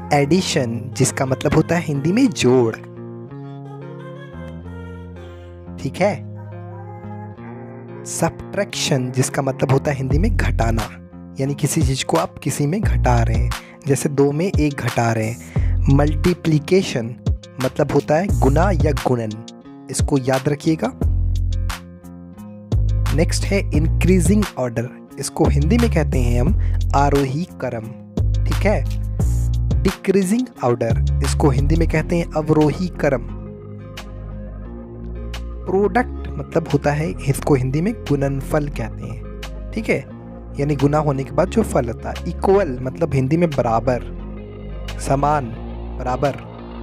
Addition, जिसका मतलब होता है हिंदी में जोड़। ठीक है। सब्ट्रैक्शन, जिसका मतलब होता है हिंदी में घटाना, यानी किसी चीज को आप किसी में घटा रहे हैं, जैसे 2 में 1 घटा रहे हैं। मल्टीप्लिकेशन मतलब होता है गुना या गुणन, इसको याद रखिएगा। नेक्स्ट है इंक्रीजिंग ऑर्डर, इसको हिंदी में कहते हैं हम आरोही क्रम। ठीक है। डिक्रीजिंग ऑर्डर, इसको हिंदी में कहते हैं अवरोही क्रम। प्रोडक्ट मतलब होता है, इसको हिंदी में गुणनफल कहते हैं। ठीक है, यानी गुना होने के बाद जो फल होता है। इक्वल मतलब हिंदी में बराबर, समान, बराबर।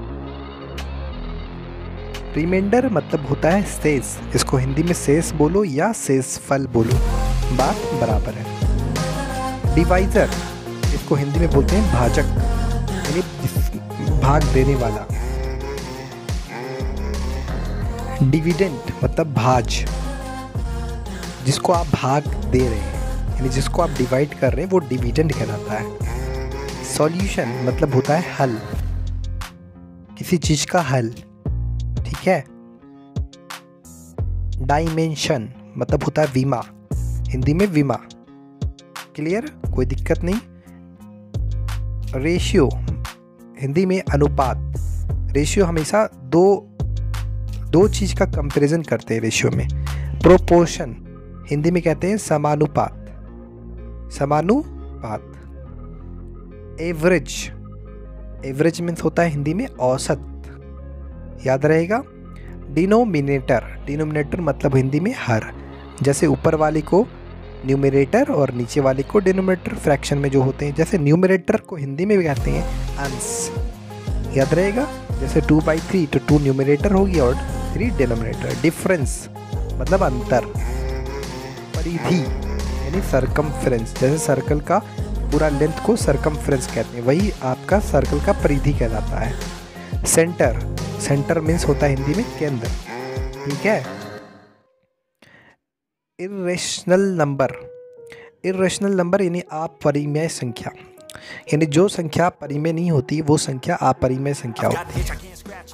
रिमाइंडर मतलब होता है शेष, इसको हिंदी में शेष बोलो या शेष फल बोलो, बात बराबर है। डिवाइजर, इसको हिंदी में बोलते हैं भाजक, यानी भाग देने वाला। डिविडेंड मतलब भाज, जिसको आप भाग दे रहे हैं, यानी जिसको आप डिवाइड कर रहे हैं वो डिविडेंड कहलाता है। सॉल्यूशन मतलब होता है हल, किसी चीज का हल। ठीक है। डायमेंशन मतलब होता है विमा, हिंदी में विमा। क्लियर, कोई दिक्कत नहीं। रेशियो, हिंदी में अनुपात। रेशियो हमेशा दो चीज का कंपैरिजन करते हैं रेशियो में। प्रोपोर्शन, हिंदी में कहते हैं समानुपात, समानुपात। एवरेज, एवरेज मीन्स होता है हिंदी में औसत, याद रहेगा। डिनोमिनेटर, डिनोमिनेटर मतलब हिंदी में हर, जैसे ऊपर वाले को न्यूमरेटर और नीचे वाले को डिनोमिनेटर, फ्रैक्शन में जो होते हैं। जैसे न्यूमरेटर को हिंदी में भी कहते हैं अंश, याद रहेगा। जैसे 2/3 तो 2 न्यूमरेटर होगी और 3 डिनोमिनेटर। डिफरेंस मतलब अंतर। परिधि यानी सरकमफ्रेंस, जैसे सर्कल का पूरा लेंथ को सरकमफ्रेंस कहते हैं, वही आपका सर्कल का परिधि कहलाता है। सेंटर, सेंटर मीन्स होता है हिंदी में केंद्र। ठीक है। इर्रेशनल नंबर, इर्रेशनल नंबर यानी अपरिमेय संख्या, यानी जो संख्या परिमेय नहीं होती वो संख्या अपरिमेय संख्या होती है।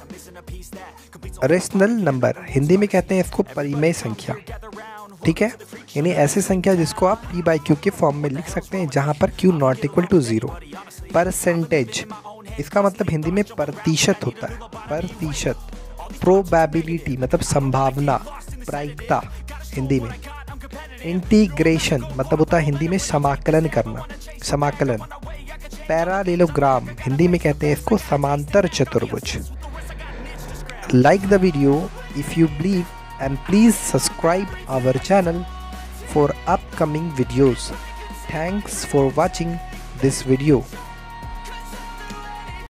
रेशनल नंबर, हिंदी में कहते हैं इसको परिमेय संख्या। ठीक है, यानी ऐसी संख्या जिसको आप p/q के फॉर्म में लिख सकते हैं, जहां पर q not equal to 0। Percentage, इसका मतलब हिंदी में प्रतिशत होता है, प्रतिशत। प्रोबेबिलिटी मतलब संभावना, प्रायिकता हिंदी में। इंटीग्रेशन मतलब होता है हिंदी में समाकलन करना, समाकलन। पैरालेलोग्राम, हिंदी में कहते हैं इसको समांतर चतुर्भुज। Like the video if you believe and please subscribe our channel for upcoming videos. Thanks for watching this video.